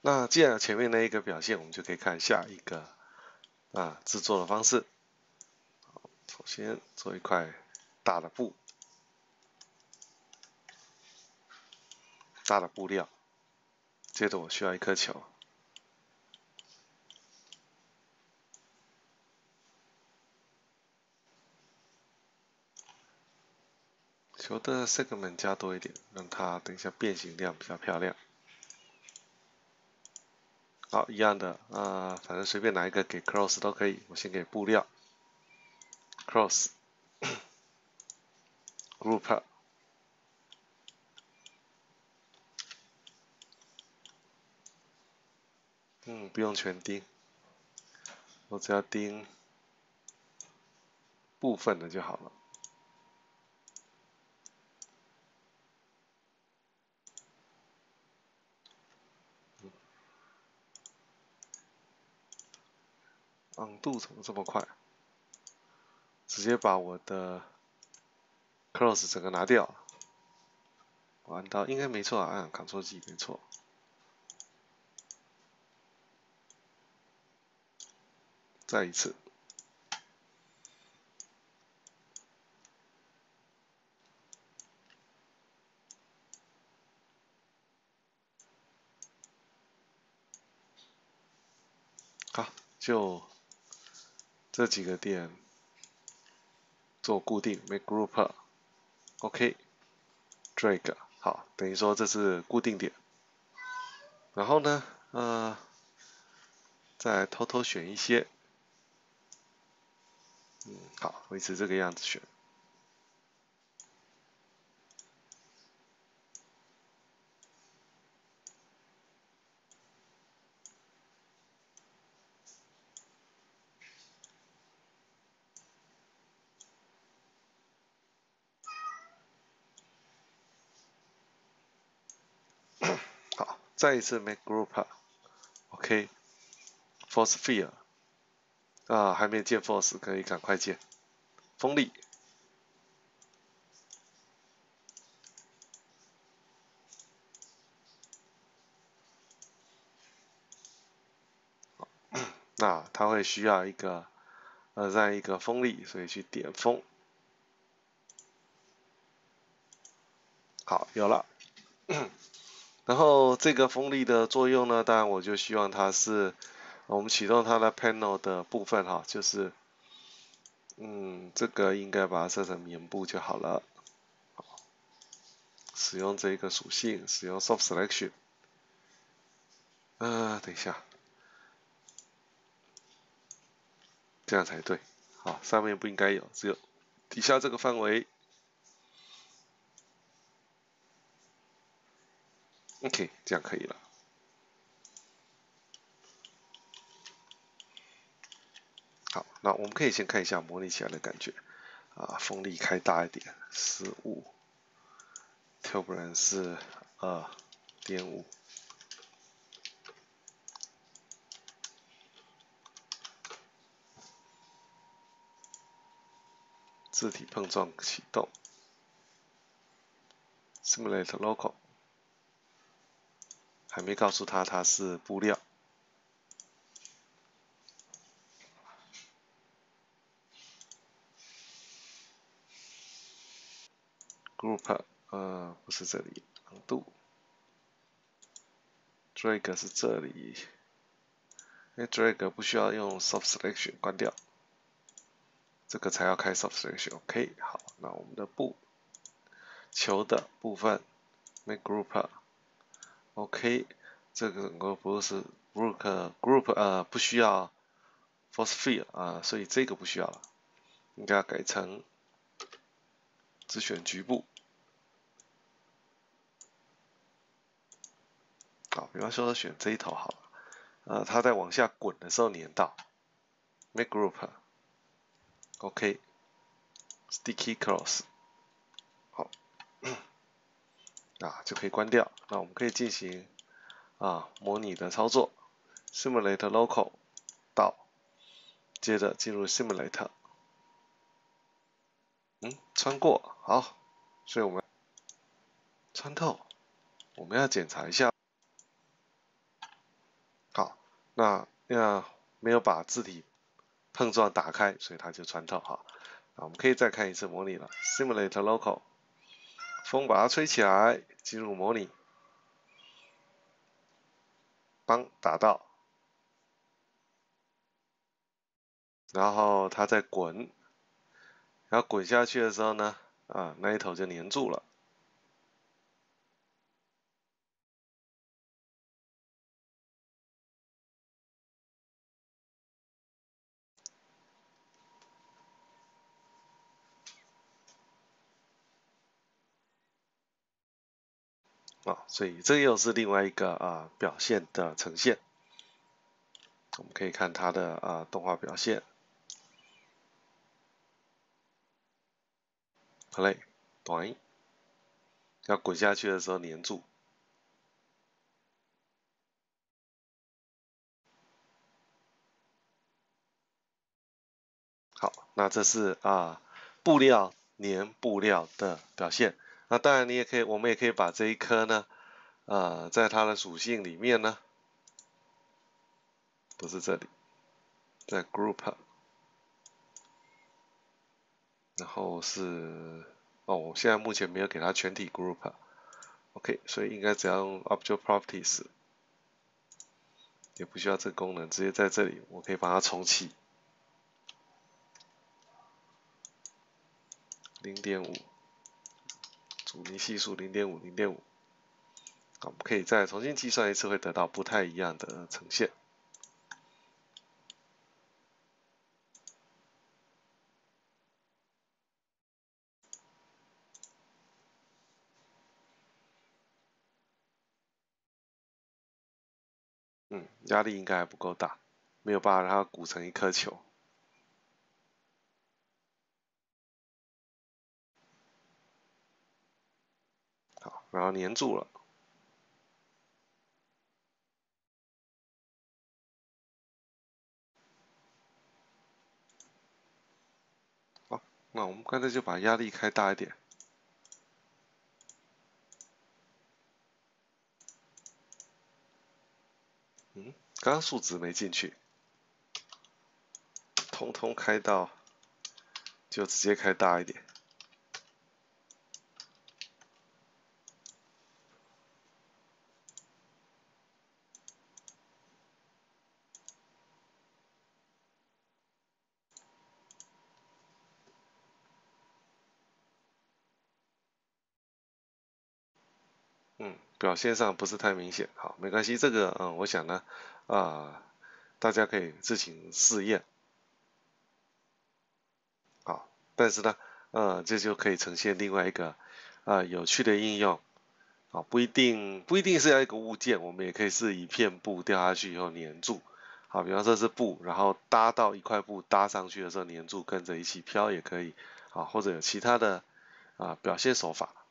那既然有前面那一个表现，我们就可以看下一个制作的方式。首先做一块大的布，大的布料，接着我需要一颗球。球的 segment 加多一点，让它等一下变形量比较漂亮。好，一样的，反正随便拿一个给 cross 都可以。我先给布料 cross group， 不用全钉，我只要钉部分的就好了。度怎么这么快？直接把我的 cross 整个拿掉。我按到应该没错啊，按 Ctrl G 没错。再一次。好，就这几个点做固定 ，make group，OK，drag，好，等于说这是固定点。然后呢，再偷偷选一些，好，维持这个样子选。好，再一次 make group，OK，force field，还没建 force，可以赶快建。风力，那它会需要一个这样一个风力，所以去点风。好，有了。然后这个风力的作用呢，当然我就希望它是我们启动它的 panel 的部分哈，就是这个应该把它设成棉布就好了。使用这个属性，使用 soft selection。等一下，这样才对。好，上面不应该有，只有底下这个范围。OK， 这样可以了。好，那我们可以先看一下模拟起来的感觉。风力开大一点，15，turbulence 是2.5。字体碰撞启动 ，simulate local， 还没告诉它是布料。group 不是这里，长度 drag 是这里，drag 不需要用 soft selection 关掉，这个才要开 soft selection。OK， 好，那我们的布球的部分 make group。OK， 这个整个不是 group 不需要 force field 所以这个不需要了，应该要改成只选局部。好，比方说选这一头好了，它在往下滚的时候粘到 make group。OK，sticky cross， 好，就可以关掉。那我们可以进行模拟的操作 ，simulate local 到，接着进入 simulate， 穿过，好，所以我们穿透，我们要检查一下， 那没有把字体碰撞打开，所以它就穿透哈。我们可以再看一次模拟了 ，Simulate Local， 风把它吹起来，进入模拟，帮打到，然后它再滚，然后滚下去的时候呢，那一头就粘住了。所以这又是另外一个表现的呈现。我们可以看它的动画表现 ，play， 短，要滚下去的时候粘住。好，那这是布料粘布料的表现。那当然我们也可以把这一颗呢，在它的属性里面呢，不是这里，在 group， 然后是我现在目前没有给它全体 group。OK， 所以应该只要用 Object Properties， 也不需要这个功能，直接在这里我可以把它重启。0.5， 阻尼系数 0.5， 0.5。我们可以再重新计算一次，会得到不太一样的呈现。压力应该还不够大，没有办法让它鼓成一颗球。好，然后粘住了。好，那我们干脆就把压力开大一点。刚刚数值没进去，通通开到，就直接开大一点。表现上不是太明显，好，没关系，这个我想呢，大家可以自行试验。好，但是呢，这就可以呈现另外一个有趣的应用。不一定是要一个物件，我们也可以是一片布掉下去以后粘住。好，比方说是布，然后搭到一块布搭上去的时候粘住，跟着一起飘也可以。或者有其他的表现手法。